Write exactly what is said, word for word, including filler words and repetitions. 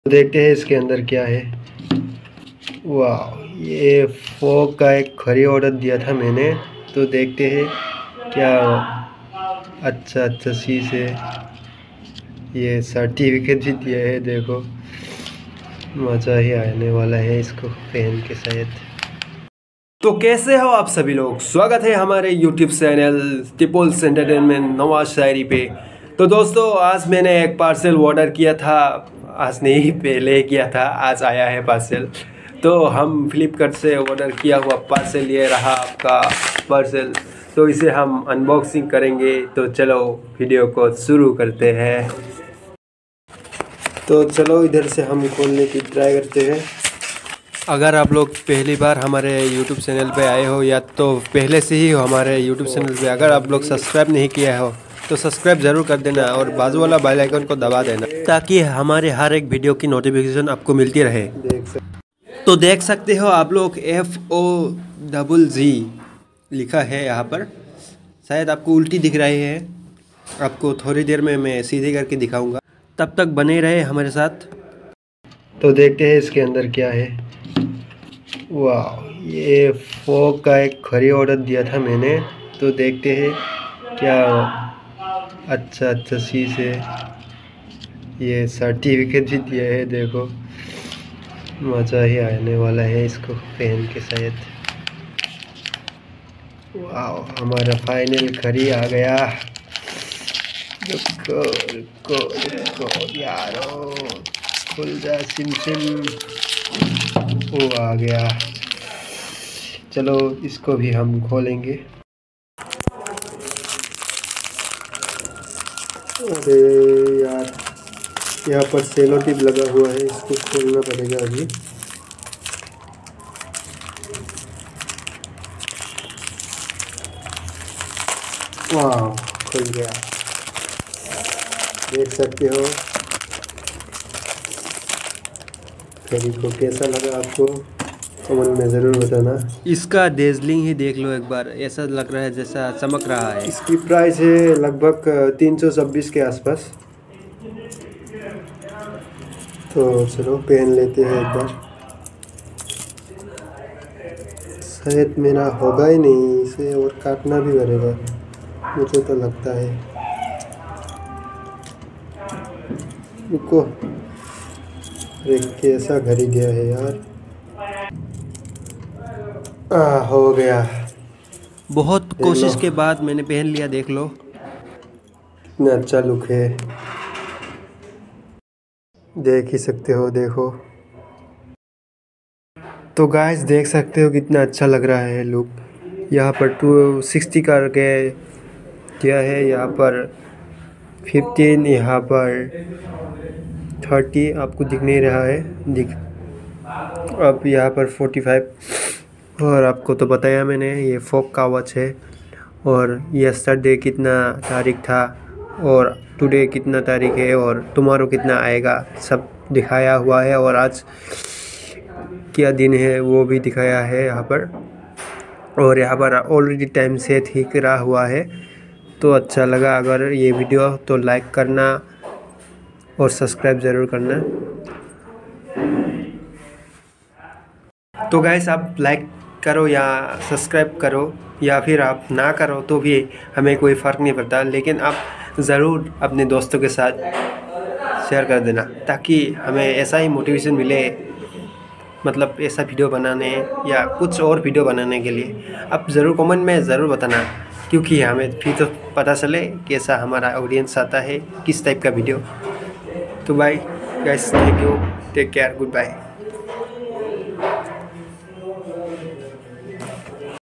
देखते हैं इसके अंदर क्या है। वाह, ये फोक का एक खरी ऑर्डर दिया था मैंने, तो देखते हैं क्या। अच्छा अच्छा चीज़ है, ये सर्टिफिकेट भी दिया है। देखो, मज़ा ही आने वाला है इसको पहन के शायद। तो कैसे हो आप सभी लोग, स्वागत है हमारे यूट्यूब चैनल टिपोल्स एंटरटेनमेंट नवाज शायरी पे। तो दोस्तों, आज मैंने एक पार्सल ऑर्डर किया था, आज नहीं पहले किया था, आज आया है पार्सल। तो हम फ्लिपकार्ट से ऑर्डर किया हुआ पार्सल, ये रहा आपका पार्सल। तो इसे हम अनबॉक्सिंग करेंगे, तो चलो वीडियो को शुरू करते हैं। तो चलो इधर से हम खोलने की ट्राई करते हैं। अगर आप लोग पहली बार हमारे यूट्यूब चैनल पे आए हो या तो पहले से ही हो हमारे यूट्यूब चैनल पे, अगर आप लोग सब्सक्राइब नहीं किया हो तो सब्सक्राइब ज़रूर कर देना और बाजू वाला बेल आइकन को दबा देना, ताकि हमारे हर एक वीडियो की नोटिफिकेशन आपको मिलती रहे। देख सकते तो देख सकते हो आप लोग, एफ ओ डबल जी लिखा है यहाँ पर। शायद आपको उल्टी दिख रही है, आपको थोड़ी देर में मैं सीधे करके दिखाऊँगा, तब तक बने रहे हमारे साथ। तो देखते हैं इसके अंदर क्या है। वाह, ये फोक का एक खरी ऑर्डर दिया था मैंने, तो देखते हैं क्या। अच्छा अच्छा चीज़ है, ये सर्टिफिकेट भी दिया है। देखो, मज़ा ही आने वाला है इसको पहन के शायद। वाह, हमारा फाइनल खरी आ गया। रुको रुको रुको यारो, खुल जा सिम सिम। वो आ गया, चलो इसको भी हम खोलेंगे। अरे यार, यहाँ पर सेलो टिप लगा हुआ है, इसको खोलना पड़ेगा अभी। वाह, खुल गया, देख सकते हो। खरी को कैसा लगा आपको कमेंट में ज़रूर बताना। इसका डेजलिंग ही देख लो एक बार, ऐसा लग रहा है जैसा चमक रहा है। इसकी प्राइस है लगभग तीन सौ छब्बीस के आसपास। तो चलो पहन लेते हैं एक बार। शायद मेरा होगा ही नहीं, इसे और काटना भी पड़ेगा मुझे तो लगता है। रुको, अरे कैसा घड़ी गया है यार। आ, हो गया। बहुत कोशिश के बाद मैंने पहन लिया, देख लो कितना अच्छा लुक है, देख ही सकते हो। देखो तो गाइस, देख सकते हो कितना अच्छा लग रहा है लुक। यहाँ पर टू सिक्सटी करके क्या है, यहाँ पर फिफ्टीन, यहाँ पर थर्टी आपको दिख नहीं रहा है, दिख अब यहाँ पर फोर्टी फाइव। और आपको तो बताया मैंने, ये फोक का वॉच है। और यस्टरडे कितना तारीख था और टुडे कितना तारीख है और टुमारो कितना आएगा, सब दिखाया हुआ है। और आज क्या दिन है वो भी दिखाया है यहाँ पर। और यहाँ पर ऑलरेडी टाइम सेट ही करा हुआ है। तो अच्छा लगा अगर ये वीडियो तो लाइक करना और सब्सक्राइब ज़रूर करना। तो गाइस, आप लाइक करो या सब्सक्राइब करो या फिर आप ना करो तो भी हमें कोई फ़र्क नहीं पड़ता, लेकिन आप ज़रूर अपने दोस्तों के साथ शेयर कर देना, ताकि हमें ऐसा ही मोटिवेशन मिले, मतलब ऐसा वीडियो बनाने या कुछ और वीडियो बनाने के लिए। आप ज़रूर कमेंट में ज़रूर बताना, क्योंकि हमें फिर तो पता चले कैसा हमारा ऑडियंस आता है, किस टाइप का वीडियो। तो bye guys, thank you, take care, good bye.